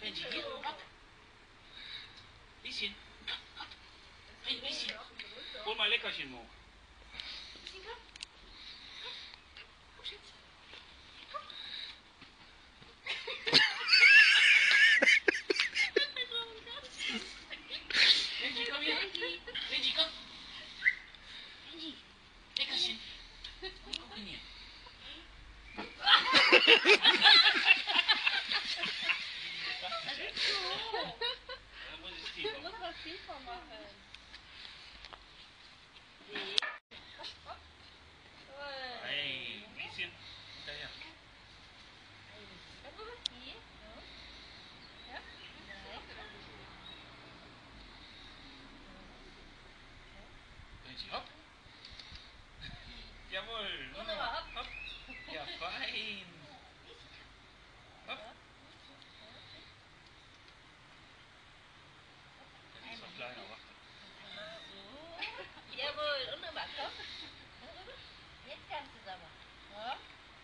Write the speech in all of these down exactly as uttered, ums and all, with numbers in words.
Benji, hier, hopp. Lieschen, komm, hopp. Hey, Lieschen, hol mal Leckerchen, Mo. Lieschen, komm. Komm, komm, Schatz. Komm. Benji, komm hier. Benji, komm. Benji, Leckerchen. Guck hin hier. Du musst was tiefer machen. Hey, ein bisschen hinterher. Benji, hopp. Jawohl. Wunderbar, Hopp. Ja, fein. Hopp. Der ist noch kleiner, warte. Jawohl, wunderbar, komm. Jetzt kannst du es aber. Ja?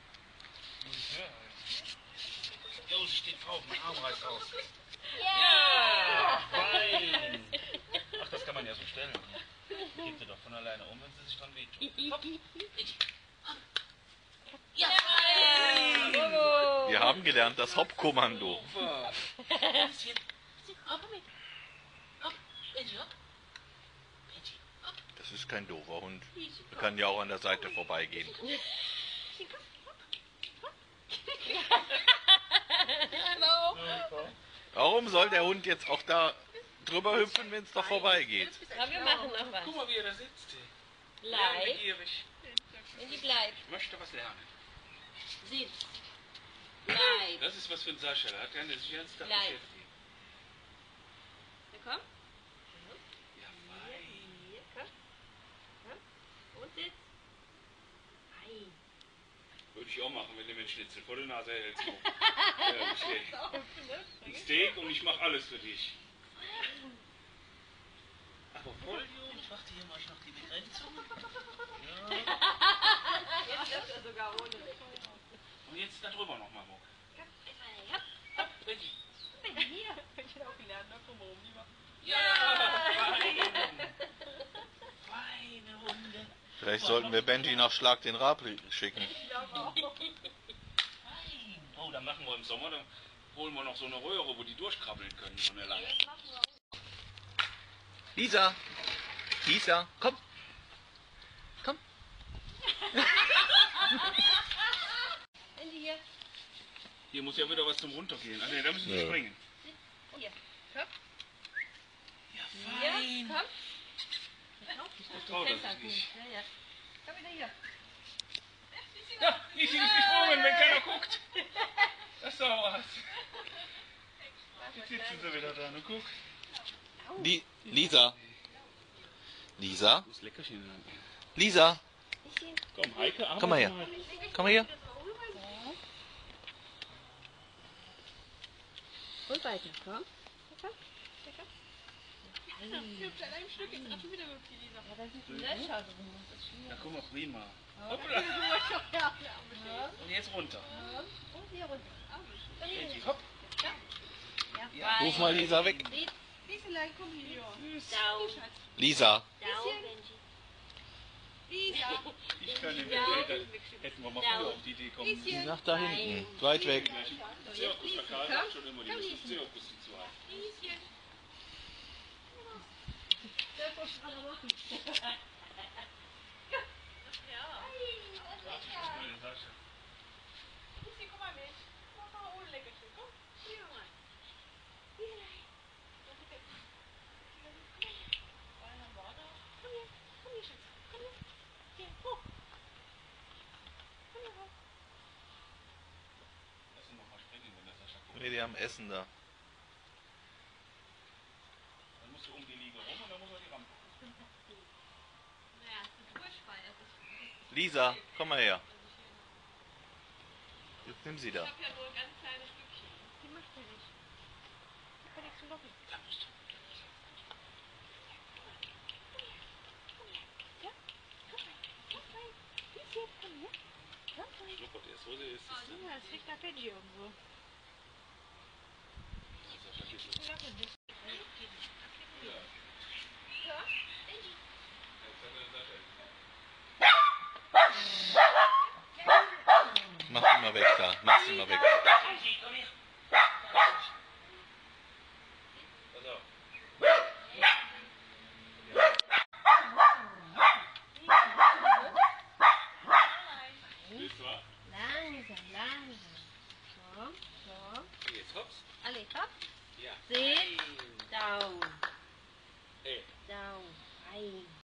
Jo, sie steht drauf, mein Arm reißt aus. Ja! Fein. Ach, das kann man ja so stellen. Geht sie doch von alleine um, wenn sie sich dran wehtut. Hopp. Ja, fein. Wir haben gelernt, das Hopp-Kommando. Super. Hopp mit. Hopp. Benji, hopp. Benji, hopp. Das ist kein doofer Hund. Er kann ja auch an der Seite vorbeigehen. Warum soll der Hund jetzt auch da drüber hüpfen, wenn es doch vorbeigeht? Aber wir machen noch was. Guck mal, wie er da sitzt. Bleib. Begierig. Benji, bleib. Ich möchte was lernen. Sitz. Bleib. Das ist was für ein Sascha. Da hat er sich ganz Tag Bleib. beschäftigt. Na komm. Ja, fein. Hier, komm. Komm. Und sitz. Fein. Würde ich auch machen, wenn du mir einen Schnitzel vor der Nase hältst. Ja, Steak. Ein Steak und ich mache alles für dich. Aber Vollidiot, ich warte hier mal noch die Begrenzung. Ja. Jetzt läuft er sogar ohne weg. Und jetzt da drüber nochmal, Mo. Hopp. Hopp, Benji. Benji, hier. Ich hätte auch gelernt, ne? Komm oben lieber. Ja, fein. Feine Hunde. Vielleicht sollten wir Benji nach Schlag den Raab schicken. Ich glaube auch. Fein. Oh, dann machen wir im Sommer, dann holen wir noch so eine Röhre, wo die durchkrabbeln können, so eine lange. Lisa! Lisa, komm! Komm! Benji, hier. Hier muss ja wieder was zum Runtergehen. Ah ne, da müssen wir Ja. springen. Hier. Komm. Ja, Hier. fein. Komm. Ich trau das nicht. Ja, ja. Komm wieder hier. Ja, ich bin nicht gesprungen, wenn keiner guckt. Das ist doch was. Jetzt sitzen sie wieder da, und guck. Li Lisa! Lisa? Das Leckerchen. Lisa! Komm, Heike, arbeite Komm mal her. mal. Komm mal her. Und weiter, komm. Ich hab an einem Stück jetzt gerade schon wieder mit die Lisa. Ja, da sind die Löcher drin. Das ist schwierig. Na guck mal, prima. Ja, Hoppla. ja, der arme Schäfer. Und jetzt runter. Und hier runter. Benji, hopp. Ja, Ruf mal Lisa weg. Sitz. Lieselein, komm hier. Down. Lisa! Down, Benji. Lisa. Ich kann nicht Ja. mehr. Hätten wir mal früher auf die Idee kommen müssen. Nach da hinten. Weit weg. Zirkus, der Karl sagt schon immer, die müssen Zirkus die zwei. Lieschen. Warte, ich muss mal den Sascha. Lieschen, komm mal mit. Mach mal ohne Leckerchen. Komm. Hier mal. Lass ihn noch mal springen, wenn der Sascha guckt. Nee, die haben Essen da. Dann musst du um die Liege rum und dann muss er die Rampe. Naja, ist ein Durchfall. Das ist Lisa, komm mal her. Jetzt nimm sie da. Ich hab ja nur ein ganz kleines Stückchen. Die macht er nicht. Die kann nichts zu machen. Da musst du. Schnuppert erst, so ist es. Ja, es liegt da Benji irgendwo. Mach sie mal weg da. Mach sie mal weg. Angie, komm her. Pass auf. Willst du was? Langsam, langsam. So, so. Jetzt hops. Alle, hopp. Ja. Sit. Ein. Down. Hey. Down. Ein.